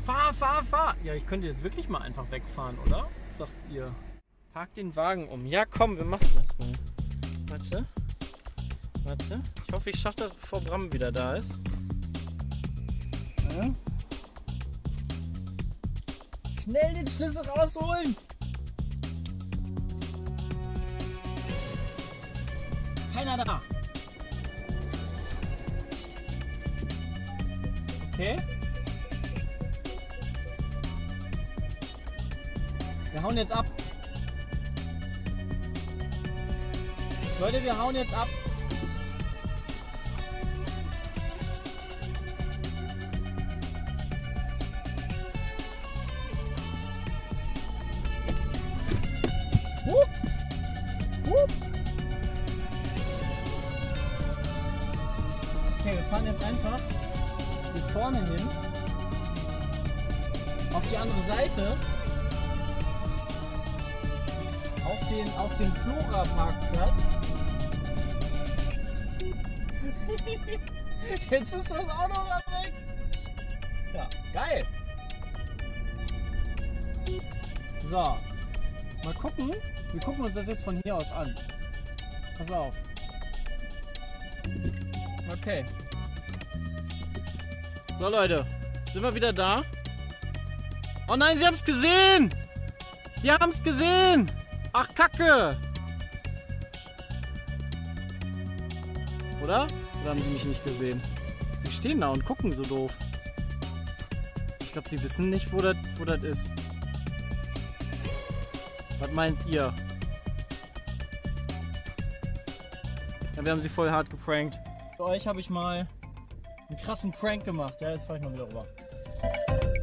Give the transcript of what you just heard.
Fahr! Ja, ich könnte jetzt wirklich mal einfach wegfahren, oder? Was sagt ihr? Park den Wagen um. Ja, komm, wir machen das mal. Warte. Ich hoffe, ich schaffe das, bevor Bram wieder da ist. Ja. Schnell den Schlüssel rausholen! Keiner da! Okay. Wir hauen jetzt ab. Leute, wir hauen jetzt ab. Okay, wir fahren jetzt einfach hier vorne hin auf die andere Seite auf den Flora-Parkplatz. Jetzt ist das Auto da weg. Ja, geil. So, mal gucken. Wir gucken uns das jetzt von hier aus an. Pass auf. Okay. So Leute, sind wir wieder da? Oh nein, sie haben es gesehen! Sie haben es gesehen! Ach Kacke! Oder? Oder haben sie mich nicht gesehen? Sie stehen da und gucken so doof. Ich glaube, sie wissen nicht, wo das ist. Was meint ihr? Ja, wir haben sie voll hart geprankt. Für euch habe ich mal einen krassen Prank gemacht. Ja, jetzt fahre ich mal wieder rüber.